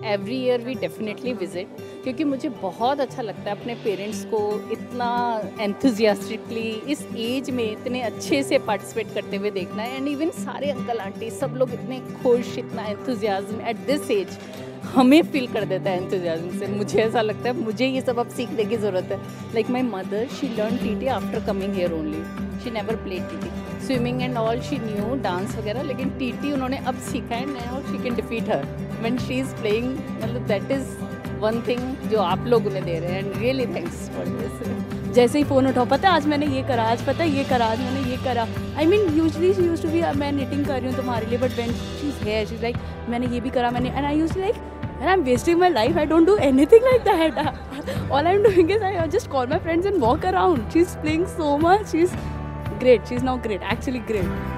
Every year we definitely visit, क्योंकि मुझे बहुत अच्छा लगता है अपने पेरेंट्स को इतना एंथुजियास्टिकली इस एज में इतने अच्छे से पार्टिसिपेट करते हुए देखना है। एंड इवन सारे अंकल आंटी सब लोग इतने खुश, इतना एंथुजियाज्म एट दिस एज हमें फील कर देता है एंथुजियाज्म से। मुझे ऐसा लगता है मुझे ये सब अब सीखने की ज़रूरत है। Like my mother, she learn TT after coming here only, she never played TT. Swimming and all she knew, dance वगैरह, लेकिन टीटी उन्होंने अब सीखा है। Now she can defeat her when she is playing. मतलब दैट इज़ वन थिंग जो आप लोग उन्हें दे रहे हैं, and really thanks for this. जैसे ही फ़ोन उठाओ, पता है आज मैंने ये करा, आज पता है ये करा, आज मैंने ये करा। I mean usually she used to be, मैं निटिंग कर रही हूँ तुम्हारे लिए, but when she is here she is like मैंने ये भी करा, मैंने, and I used like and I'm wasting my life. I don't do anything like that. All I'm doing is I just call my friends and walk around. She's playing so much. She's great. She's now great. Actually great.